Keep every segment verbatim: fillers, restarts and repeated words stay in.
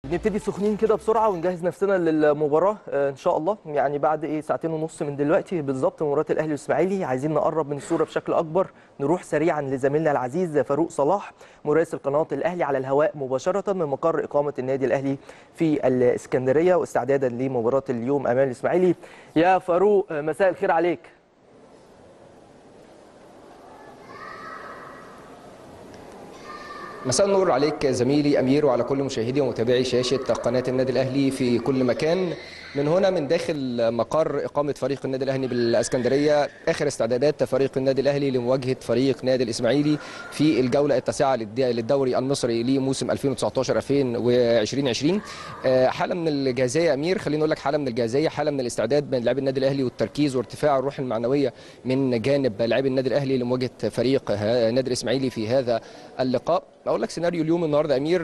بنبتدي سخنين كده بسرعه ونجهز نفسنا للمباراه ان شاء الله. يعني بعد ايه ساعتين ونص من دلوقتي بالظبط مباراه الاهلي والاسماعيلي. عايزين نقرب من الصوره بشكل اكبر. نروح سريعا لزميلنا العزيز فاروق صلاح مراسل قناه الاهلي على الهواء مباشره من مقر اقامه النادي الاهلي في الاسكندريه واستعدادا لمباراه اليوم امام الاسماعيلي. يا فاروق مساء الخير عليك. مساء النور عليك زميلي أمير وعلى كل مشاهدي ومتابعي شاشة قناة النادي الأهلي في كل مكان. من هنا من داخل مقر إقامة فريق النادي الأهلي بالإسكندرية، آخر استعدادات فريق النادي الأهلي لمواجهة فريق نادي الإسماعيلي في الجولة التاسعة للدوري المصري لموسم ألفين وتسعطاشر ألفين وعشرين. حالة من الجاهزية أمير، خليني أقول لك حالة من الجاهزية، حالة من الاستعداد من لاعبي النادي الأهلي والتركيز وارتفاع الروح المعنوية من جانب لاعبي النادي الأهلي لمواجهة فريق نادي الإسماعيلي في هذا اللقاء. أقول لك سيناريو اليوم النهارده أمير،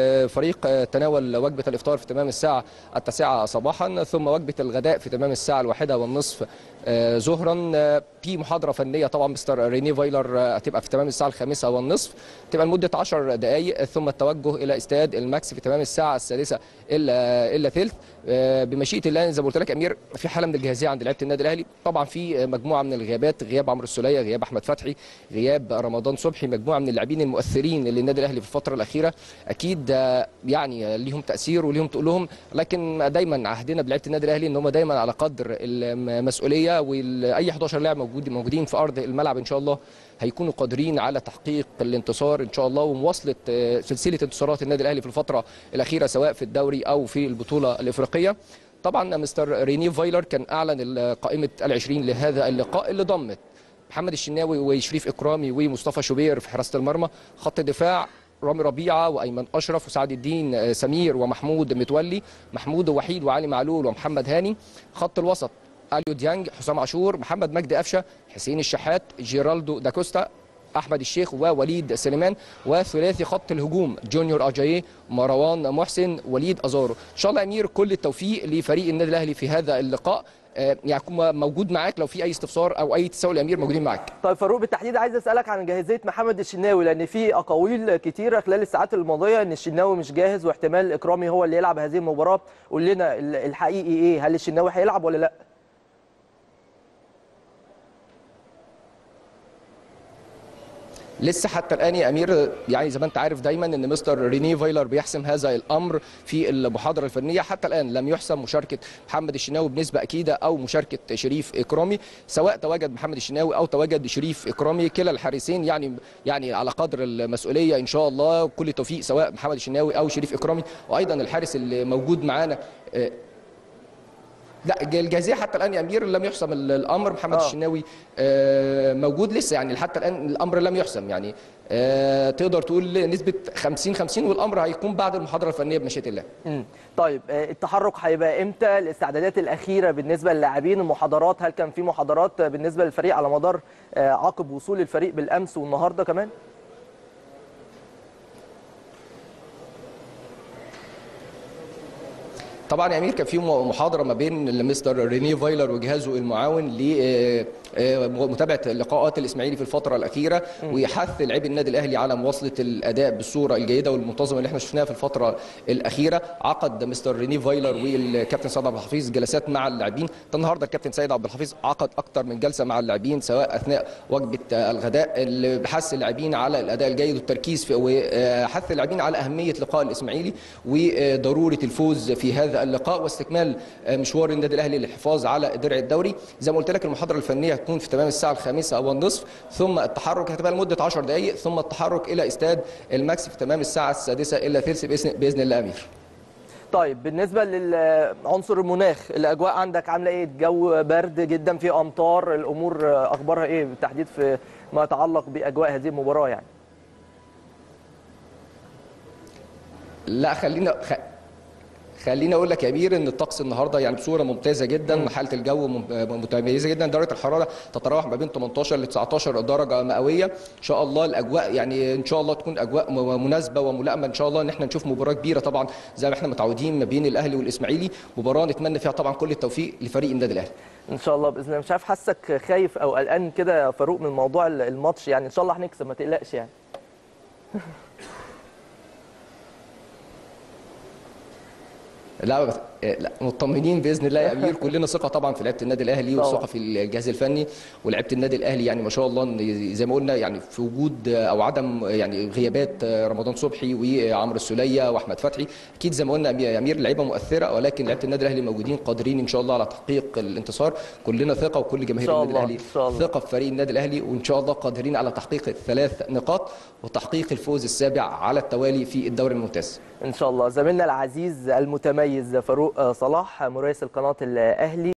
الفريق تناول وجبة الإفطار في تمام الساعة التاسعة صباحا، ثم وجبة الغداء في تمام الساعة الواحدة والنصف ظهرا. في محاضرة فنية طبعا مستر ريني فايلر هتبقى في تمام الساعة الخامسة والنصف، تبقى لمدة عشر دقائق، ثم التوجه إلى استاد الماكس في تمام الساعة السادسة إلا إلا ثلث. بمشيئة الله زي ما قلت لك أمير، في حالة من الجاهزية عند لعيبة النادي الأهلي. طبعا في مجموعة من الغيابات، غياب عمرو السولية، غياب أحمد فتحي، غياب رمضان صبحي، مجموعة من اللاعبين المؤثرين للنادي الأهلي في الفترة الأخيرة أكيد يعني ليهم تأثير وليهم تقولهم، لكن دايما عهدنا بلعيبة النادي الأهلي إن هم دايما على قدر المسؤولية، واي حداشر لاعب موجود موجودين في ارض الملعب ان شاء الله هيكونوا قادرين على تحقيق الانتصار ان شاء الله ومواصله سلسله انتصارات النادي الاهلي في الفتره الاخيره سواء في الدوري او في البطوله الافريقيه. طبعا مستر ريني فايلر كان اعلن قائمه العشرين لهذا اللقاء اللي ضمت محمد الشناوي وشريف اكرامي ومصطفى شوبير في حراسه المرمى، خط الدفاع رامي ربيعه وايمن اشرف وسعد الدين سمير ومحمود متولي، محمود وحيد وعلي معلول ومحمد هاني، خط الوسط اليو ديانج، حسام عاشور، محمد مجدي قفشه، حسين الشحات، جيرالدو داكوستا، احمد الشيخ ووليد سليمان، وثلاثي خط الهجوم جونيور اجاييه، مروان محسن، وليد ازارو. ان شاء الله امير كل التوفيق لفريق النادي الاهلي في هذا اللقاء، يعني موجود معاك لو في اي استفسار او اي تساؤل يا امير موجودين معاك. طيب فاروق بالتحديد عايز اسالك عن جاهزيه محمد الشناوي، لان في اقاويل كتيره خلال الساعات الماضيه ان الشناوي مش جاهز واحتمال اكرامي هو اللي يلعب هذه المباراه. قول لنا الحقيقي ايه، هل الشناوي هيلعب ولا لا؟ لسه حتى الان يا امير، يعني زي ما انت عارف دايما ان مستر ريني فايلر بيحسم هذا الامر في المحاضره الفنيه. حتى الان لم يحسم مشاركه محمد الشناوي بنسبه اكيده او مشاركه شريف اكرامي، سواء تواجد محمد الشناوي او تواجد شريف اكرامي كلا الحارسين يعني يعني على قدر المسؤوليه ان شاء الله. كل التوفيق سواء محمد الشناوي او شريف اكرامي، وايضا الحارس اللي موجود معانا لا الجاهزيه حتى الان يا امير لم يحسم الامر. محمد آه. الشناوي موجود لسه، يعني حتى الان الامر لم يحسم، يعني تقدر تقول نسبه خمسين خمسين، والامر هيكون بعد المحاضره الفنيه بمشيئه الله. امم طيب التحرك هيبقى امتى؟ الاستعدادات الاخيره بالنسبه للاعبين، المحاضرات، هل كان في محاضرات بالنسبه للفريق على مدار عقب وصول الفريق بالامس والنهارده كمان؟ طبعا يا امير كان في محاضره ما بين مستر ريني فايلر وجهازه المعاون لمتابعه لقاءات الاسماعيلي في الفتره الاخيره، ويحث لاعبي النادي الاهلي على مواصله الاداء بالصوره الجيده والمنتظمه اللي احنا شفناها في الفتره الاخيره. عقد مستر ريني فايلر والكابتن سيد عبد الحفيظ جلسات مع اللاعبين. النهارده الكابتن سيد عبد الحفيظ عقد اكثر من جلسه مع اللاعبين سواء اثناء وجبه الغداء اللي بحث اللاعبين على الاداء الجيد والتركيز في، وحث اللاعبين على اهميه لقاء الاسماعيلي وضروره الفوز في هذا اللقاء واستكمال مشوار النادي الاهلي للحفاظ على درع الدوري. زي ما قلت لك المحاضره الفنيه هتكون في تمام الساعه الخامسه والنصف، ثم التحرك هتبقى لمده عشر دقائق، ثم التحرك الى استاد الماكس في تمام الساعه السادسه الا ثلث باذن باذن الله امير. طيب بالنسبه للعنصر المناخ، الاجواء عندك عامله ايه؟ الجو برد جدا، في امطار، الامور اخبارها ايه بالتحديد في ما يتعلق باجواء هذه المباراه يعني؟ لا خلينا خ... خليني اقول لك يا امير ان الطقس النهارده يعني بصوره ممتازه جدا، حاله الجو متميزه جدا، درجه الحراره تتراوح ما بين ثمانية عشر ل تسعطاشر درجه مئويه. ان شاء الله الاجواء يعني ان شاء الله تكون اجواء مناسبه وملائمه ان شاء الله ان احنا نشوف مباراه كبيره طبعا زي ما احنا متعودين ما بين الاهلي والاسماعيلي، مباراه نتمنى فيها طبعا كل التوفيق لفريق النادي الاهلي. ان شاء الله باذن الله. مش عارف حاسك خايف او قلقان كده يا فاروق من موضوع الماتش، يعني ان شاء الله هنكسب ما تقلقش يعني. لا لا مطمنين باذن الله يا امير، كلنا ثقه طبعا في لعيبه النادي الاهلي وثقه في الجهاز الفني ولعيبه النادي الاهلي. يعني ما شاء الله إن زي ما قلنا يعني في وجود او عدم يعني غيابات رمضان صبحي وعمرو السوليه واحمد فتحي، اكيد زي ما قلنا يا امير لعيبه مؤثره، ولكن لعيبه النادي الاهلي موجودين قادرين ان شاء الله على تحقيق الانتصار. كلنا ثقه وكل جماهير النادي الاهلي ثقه في فريق النادي الاهلي، وان شاء الله قادرين على تحقيق الثلاث نقاط وتحقيق الفوز السابع على التوالي في الدوري الممتاز ان شاء الله. زميلنا العزيز المتميز فاروق صلاح مراسل قناه الاهلي.